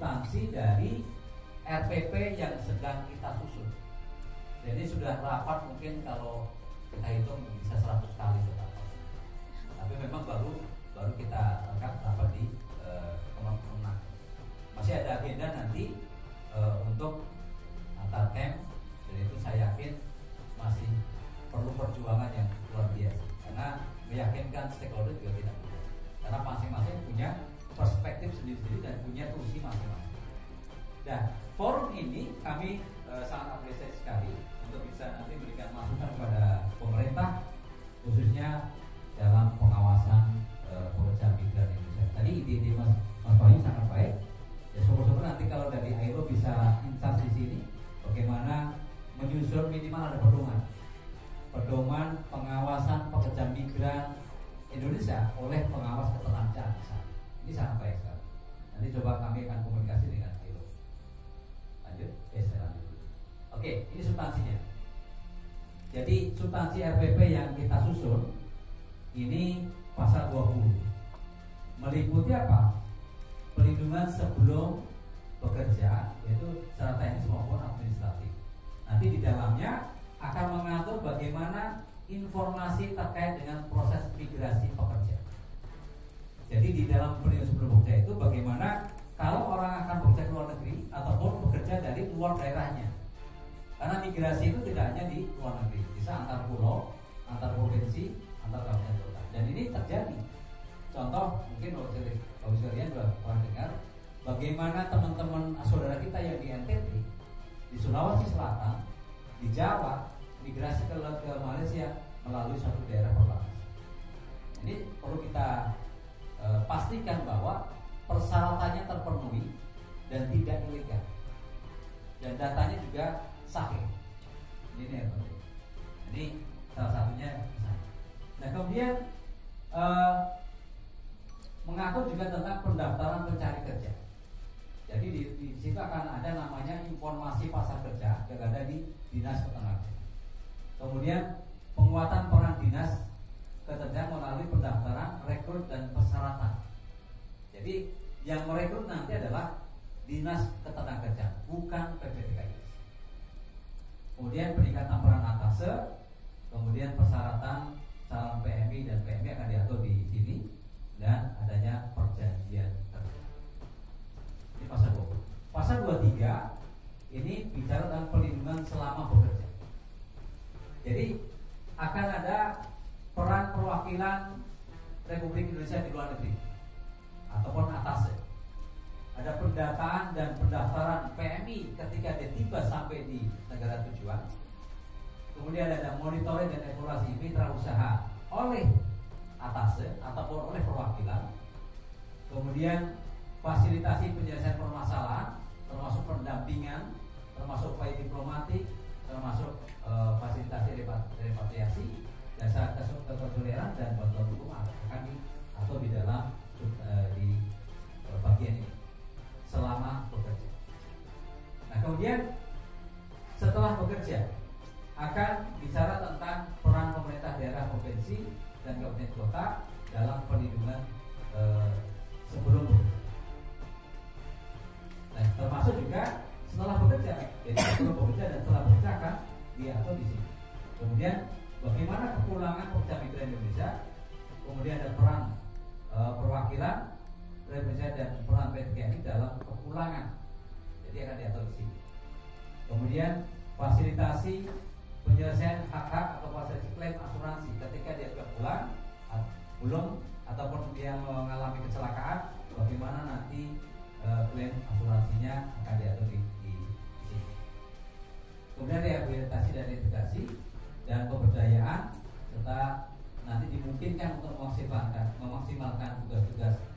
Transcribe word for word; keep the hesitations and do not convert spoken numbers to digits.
substansi dari R P P yang sedang kita susun. Jadi sudah rapat mungkin kalau kita hitung bisa seratus kali sudah. Tapi memang baru baru kita akan rapat di Kementerian. Masih ada agenda nanti uh, untuk antar camp, dan itu saya yakin masih perlu perjuangan yang luar biasa. Karena meyakinkan stakeholder juga tidak mudah. Karena masing-masing punya perspektif sendiri-sendiri dan punya fungsi masing-masing. Dan forum ini kami uh, sangat apresiasi sekali untuk bisa nanti memberikan masukan kepada pemerintah, khususnya dalam pengawasan uh, pekerja migran Indonesia. Tadi ide-ide Mas Mas Bayu sangat baik. Ya syukur-syukur nanti kalau dari I L O bisa insight di sini, bagaimana menyusun minimal ada pedoman, pedoman pengawasan pekerja migran Indonesia oleh pengawas ketenagakerjaan. Ini sangat baik sekali. Nanti coba kami akan komunikasi dengan I L O. Lanjut, eh saya lanjut. Oke, ini substansinya. Jadi substansi R P P yang kita susun ini pasal dua puluh meliputi apa? Pelindungan sebelum bekerja, yaitu secara teknis maupun administratif. Nanti di dalamnya akan mengatur bagaimana informasi terkait dengan proses migrasi pekerja. Jadi di dalam pelindungan sebelum bekerja itu bagaimana kalau orang akan bekerja ke luar negeri ataupun bekerja dari luar daerahnya. Karena migrasi itu tidak hanya di luar negeri, bisa antar pulau, antar provinsi, antar kabupaten kota. Dan ini terjadi. Contoh mungkin kalau sekalian sudah pernah dengar bagaimana teman-teman saudara kita yang di N T B, di Sulawesi Selatan, di Jawa migrasi ke, ke Malaysia melalui suatu daerah perbatasan. Ini perlu kita e, pastikan bahwa persyaratannya terpenuhi dan tidak ilegal dan datanya juga sahih. Ini yang penting. Ini salah satunya. Nah kemudian e, mengatur juga tentang pendaftaran pencari kerja. Jadi di, di situ akan ada namanya informasi pasar kerja yang ada di Dinas Ketenagakerjaan. Kemudian penguatan peran Dinas Ketenagakerjaan melalui pendaftaran, rekrut dan persyaratan. Jadi yang merekrut nanti adalah Dinas Ketenagakerjaan, bukan P P T K I. Kemudian peningkatan peran atase, kemudian persyaratan calon P M I dan P M I akan diatur di sini. Dan adanya perjanjian kerja. Ini pasal dua puluh. Pasal dua puluh tiga ini bicara tentang pelindungan selama bekerja. Jadi akan ada peran perwakilan Republik Indonesia di luar negeri ataupun atase. Ada pendataan dan pendaftaran P M I ketika dia tiba sampai di negara tujuan. Kemudian ada monitoring dan evaluasi mitra usaha oleh atase ataupun oleh perwakilan. Kemudian fasilitasi penyelesaian permasalahan, termasuk pendampingan, termasuk upaya diplomatik, termasuk e, fasilitasi repatriasi, jasa kekonsuleran dan bantuan hukum akan diatur di dalam e, di e, bagian ini selama bekerja. Nah kemudian setelah bekerja akan bicara tentang peran pemerintah daerah, provinsi dan kabupaten kota dalam perlindungan e, sebelum bekerja. Nah, termasuk juga setelah bekerja. Jadi sebelum bekerja dan setelah bekerja akan diatur di sini. Kemudian bagaimana kepulangan pekerja migran Indonesia, kemudian ada peran e, perwakilan Indonesia dan peran P T K I dalam kepulangan. Jadi akan diatur di sini. Kemudian fasilitasi penyelesaian hak-hak atau fasilitasi klaim asuransi ketika dia sudah pulang belum ataupun dia mengalami kecelakaan, bagaimana nanti e, klaim asuransinya akan diatur di, di, di sini. Kemudian rehabilitasi dan integrasi dan pemberdayaan serta nanti dimungkinkan untuk memaksimalkan memaksimalkan tugas-tugas